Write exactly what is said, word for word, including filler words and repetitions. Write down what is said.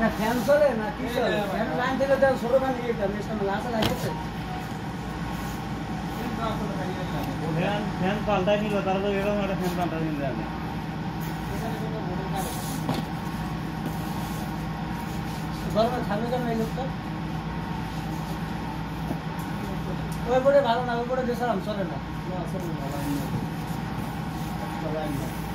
না ফ্যান চলে না কি চলে ফ্যান লাইন থেকে দাও ছোট ফ্যান দিয়ে দাও নেক্সট টাইম লাসা লাগিয়েছে ফ্যান ফ্যান পাল্টাই নিল তারা তো এরকম একটা ফ্যান পাল্টাই নিল আমি গরমে থামে কেন এই লোকটা ওই বড় ভালো না ওই বড় দেশালাম চলে না চলে না